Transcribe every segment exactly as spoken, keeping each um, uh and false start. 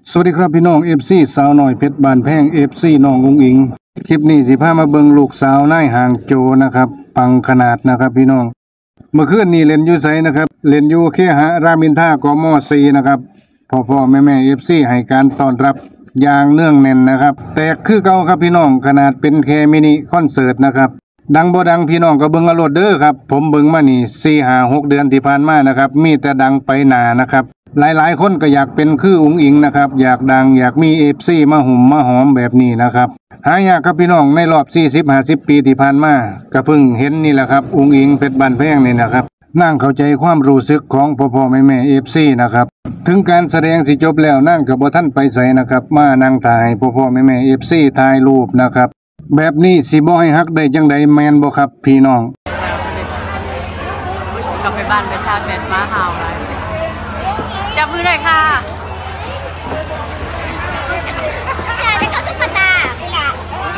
สวัสดีครับพี่น้องเอฟซีสาวหน่อยเพชรบานแพงเอฟซีน้องอุ้งอิงคลิปนี้สิพามาเบิ่งลูกสาวนายห่างโจนะครับปังขนาดนะครับพี่น้องเมื่อคืนนี้เล่นอยู่ไสนะครับเล่นอยู่เคหะรามินทากมสี่นะครับพ่อพ่อแม่แม่เอฟซีให้การต้อนรับอย่างเนื่องแน่นนะครับแต่คือเก่าครับพี่น้องขนาดเป็นแค่มินิคอนเสิร์ตนะครับดังบ่ดังพี่น้องก็เบิ่งเอาโลดเด้อครับผมเบิ่งมานี่สี่ห้าหกเดือนที่ผ่านมานะครับมีแต่ดังไปหนานะครับหลายๆคนก็อยากเป็นคืออุ๋งอิงนะครับอยากดังอยากมีเอฟซีมาหุ่มมาหอมแบบนี้นะครับหายากครับพี่น้องในรอบ สี่สิบห้าสิบ ปีที่ผ่านมาก็เพิ่งเห็นนี่แหละครับอุ๋งอิงเพชรบานแพงนี่นะครับนั่งเข้าใจความรู้สึกของพ่อพ่อแม่แม่เอฟซีนะครับถึงการแสดงสิจบแล้วนั่งกับบ่ท่านไปใส่นะครับมานั่งถ่ายพ่อพ่อแม่แม่เอฟซีถ่ายรูปนะครับแบบนี้สิบ่ให้ฮักได้จังใดแมนบ่ครับพี่น้องกลับไปบ้านไปชาร์จแบตมาหาวเลยจับมือหน่อยค่ะแม่ได้เข้าตุ๊กตาพี่ละ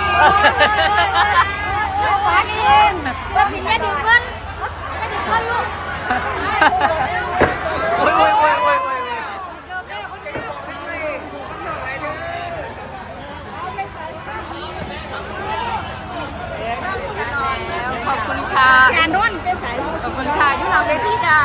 ขอเองว่าพี่แม่ดูเงินแม่ดูเงินลูกโอ้ยโอ้ยโอ้ยโอ้ยขอบคุณค่ะงานนุ่นเป็นสายขอบคุณค่ะที่เราไปที่จ้า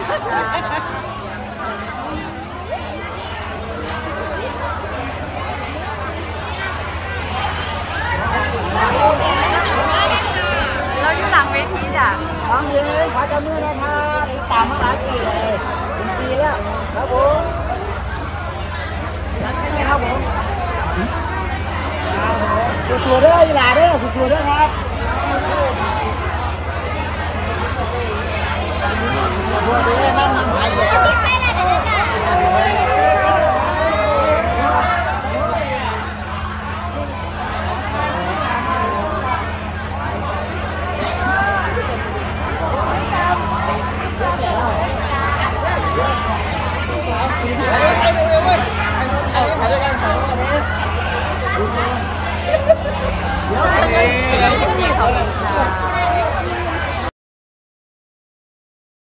เราอยู่หลังเวทีจ้ะขอมือเลยขอจับมือนะครับตามมาหลายปีเลยเป็นปีแล้วครับผมรักกันไหมครับผมสู้ๆเด้อเวลาเด้อสู้ๆเด้อครับบัวเด้อนั่งนั่งไปเลยเ